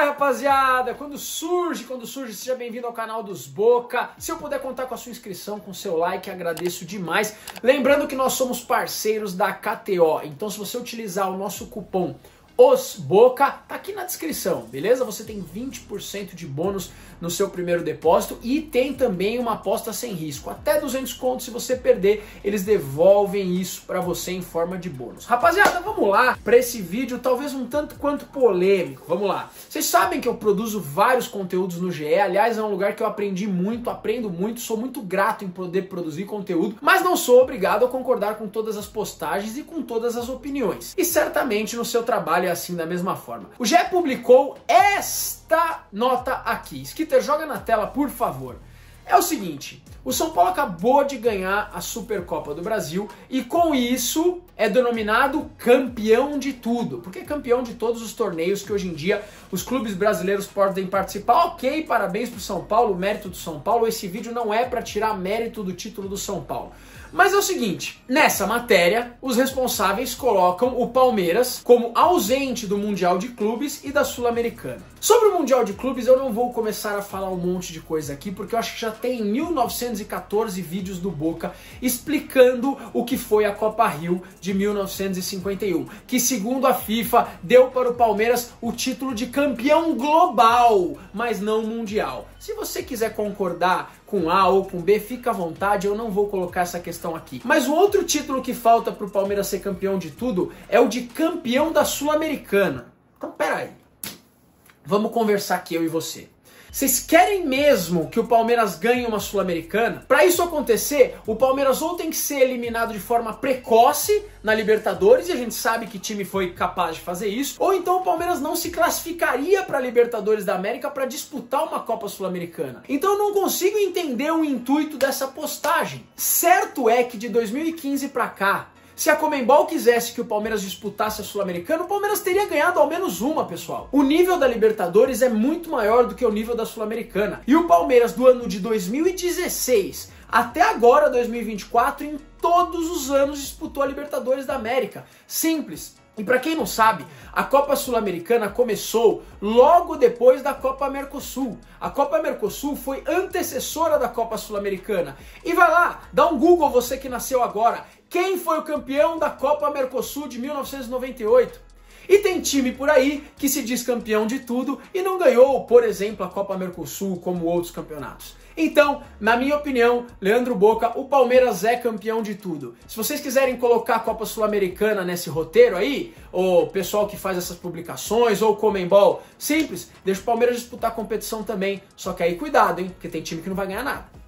vai, rapaziada! Quando surge, seja bem-vindo ao canal dos Boca. Se eu puder contar com a sua inscrição, com o seu like, agradeço demais. Lembrando que nós somos parceiros da KTO, então se você utilizar o nosso cupom OSBOCA, tá aqui na descrição, beleza? Você tem 20% de bônus no seu primeiro depósito e tem também uma aposta sem risco. Até 200 contos, se você perder, eles devolvem isso pra você em forma de bônus. Rapaziada, vamos lá pra esse vídeo, talvez um tanto quanto polêmico. Vamos lá. Vocês sabem que eu produzo vários conteúdos no GE, aliás, é um lugar que eu aprendi muito, aprendo muito, sou muito grato em poder produzir conteúdo, mas não sou obrigado a concordar com todas as postagens e com todas as opiniões. E certamente no seu trabalho é assim da mesma forma. O GE publicou esta nota aqui. Skitter, joga na tela, por favor. É o seguinte, o São Paulo acabou de ganhar a Supercopa do Brasil e com isso é denominado campeão de tudo, porque é campeão de todos os torneios que hoje em dia os clubes brasileiros podem participar. Ok, parabéns pro São Paulo, mérito do São Paulo. Esse vídeo não é para tirar mérito do título do São Paulo. Mas é o seguinte, nessa matéria, os responsáveis colocam o Palmeiras como ausente do Mundial de Clubes e da Sul-Americana. Sobre o Mundial de Clubes, eu não vou começar a falar um monte de coisa aqui, porque eu acho que já tem 1914 vídeos do Boca explicando o que foi a Copa Rio de 1951, que segundo a FIFA, deu para o Palmeiras o título de campeão global, mas não mundial. Se você quiser concordar com A ou com B, fica à vontade, eu não vou colocar essa questão aqui. Mas o outro título que falta para o Palmeiras ser campeão de tudo é o de campeão da Sul-Americana. Então, peraí. Vamos conversar aqui, eu e você. Vocês querem mesmo que o Palmeiras ganhe uma Sul-Americana? Para isso acontecer, o Palmeiras ou tem que ser eliminado de forma precoce na Libertadores, e a gente sabe que time foi capaz de fazer isso, ou então o Palmeiras não se classificaria para a Libertadores da América para disputar uma Copa Sul-Americana. Então eu não consigo entender o intuito dessa postagem. Certo é que de 2015 para cá, se a Conmebol quisesse que o Palmeiras disputasse a Sul-Americana, o Palmeiras teria ganhado ao menos uma, pessoal. O nível da Libertadores é muito maior do que o nível da Sul-Americana. E o Palmeiras do ano de 2016 até agora, 2024, em todos os anos disputou a Libertadores da América. Simples. E para quem não sabe, a Copa Sul-Americana começou logo depois da Copa Mercosul. A Copa Mercosul foi antecessora da Copa Sul-Americana. E vai lá, dá um Google, você que nasceu agora. Quem foi o campeão da Copa Mercosul de 1998? E tem time por aí que se diz campeão de tudo e não ganhou, por exemplo, a Copa Mercosul como outros campeonatos. Então, na minha opinião, Leandro Boca, o Palmeiras é campeão de tudo. Se vocês quiserem colocar a Copa Sul-Americana nesse roteiro aí, o pessoal que faz essas publicações, ou o Conmebol, simples, deixa o Palmeiras disputar a competição também. Só que aí cuidado, hein, porque tem time que não vai ganhar nada.